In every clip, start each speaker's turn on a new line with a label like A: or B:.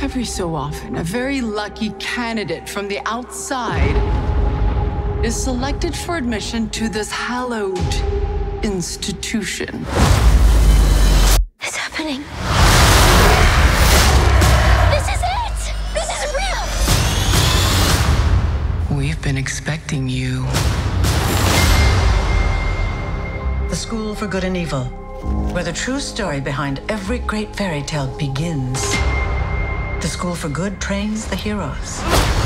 A: Every so often, a very lucky candidate from the outside is selected for admission to this hallowed institution.
B: It's happening. This is it! This is real!
A: We've been expecting you.
C: The School for Good and Evil, where the true story behind every great fairy tale begins. The School for Good trains the heroes.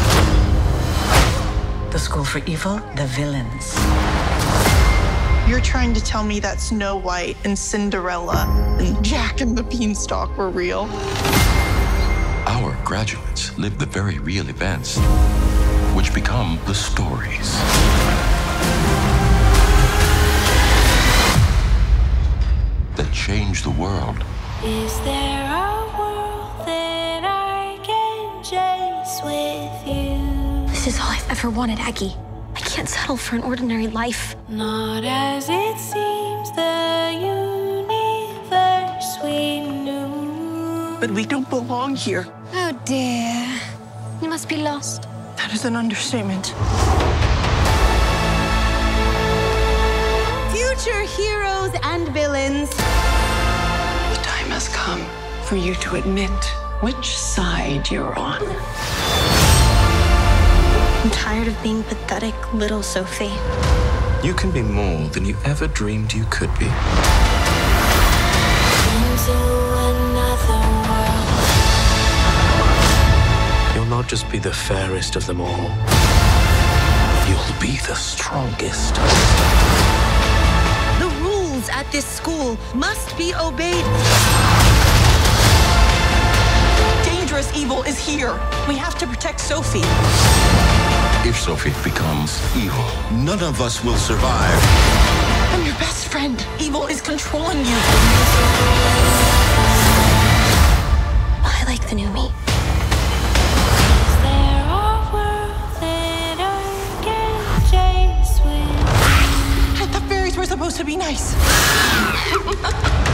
C: The School for Evil, the villains.
D: You're trying to tell me that Snow White and Cinderella and Jack and the Beanstalk were real?
E: Our graduates live the very real events, which become the stories. That change the world.
F: Is there a world that I can chase with you?
B: This is all I've ever wanted, Aggie. I can't settle for an ordinary life.
F: Not as it seems, the universe we knew.
D: But we don't belong here.
B: Oh dear. You must be lost.
D: That is an understatement.
G: Future heroes and villains.
A: The time has come for you to admit which side you're on.
G: I'm tired of being pathetic little Sophie.
H: You can be more than you ever dreamed you could be.
F: Into another world.
H: You'll not just be the fairest of them all. You'll be the strongest.
G: The rules at this school must be obeyed.
D: Dangerous evil is here. We have to protect Sophie.
E: If Sophie becomes evil,
I: None of us will survive.
D: I'm your best friend. Evil is controlling you.
B: I like the new me.
F: Is there a world that I can chase with you?
D: I thought fairies were supposed to be nice.